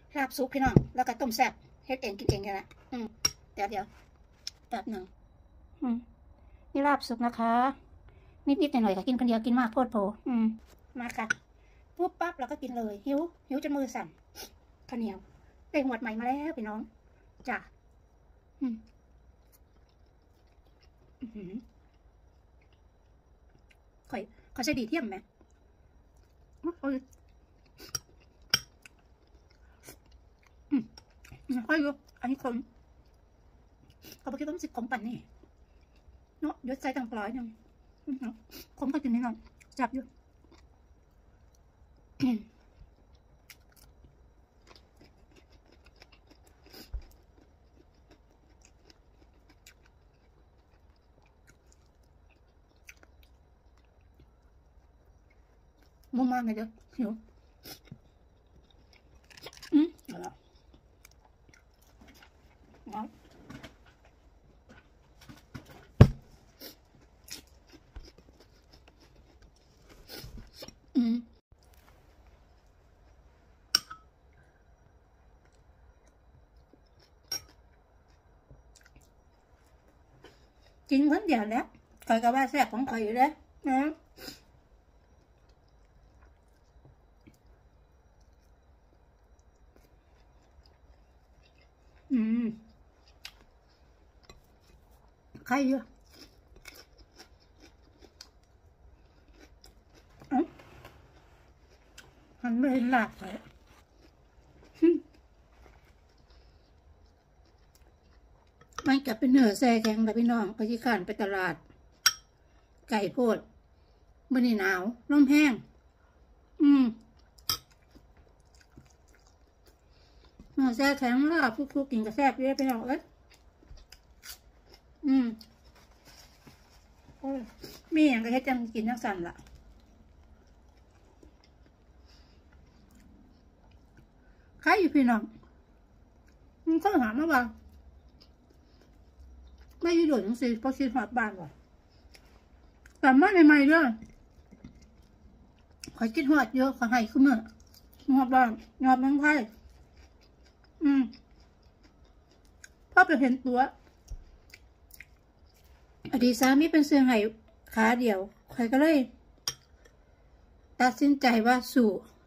ลาบซุปพี่น้องแล้วก็ต้มแซ่บเฮ็ดเองกินเองกันละเดี๋ยวแบบหนึ่งนี่ลาบซุปนะคะนิดๆหน่อยๆค่ะกินคนเดียวกินมากโพดโผมาค่ะปุ๊บปั๊บเราก็กินเลยหิวจนมือสั่นข้าวเหนียวได้หวดใหม่มาแล้วพี่น้องจ้ะค่อยใช้ดีเทียมไหมค่อยอยู่อันนี้คนเขาบอกว่าต้องสิบของปั่นนี่เนาะยศใจต่างปลอยนึงผมก็กินนิดหน่อยจับอยู่มุมมากเลยเด้อหิวเอาละกินคนเดียวแล้วคอยกับว่าแซ่บของคอยอยู่แล้วนะใครเยอะมันไม่เห็นหลักเลยมันจะเป็นเนื้อแซ่แข็งแบบพี่น้องไปที่ข้านไปตลาดไก่โพดมื้อนี้หนาวลมแห้งเนื้อแซ่แข็งลาบทุกๆกินกับแซ่บเยอะพี่น้องเอ้ยมีอย่างก็ให้จังกินทั้งสั่นละใครอยู่พี่น้องเขาถามมาว่าไม่ยืดหยุ่นจังสิเพราะคิดหอดบ้านว่ะแต่มาใหม่ๆเด้อขอคิดหอดเยอะขอให้ขึ้นมาหอดบ้านหอดเมืองไทยพ่อไปเห็นตัวอดีตสามีเป็นเสื้อไห้ขาเดียวใครก็เลยตัดสินใจว่าสู่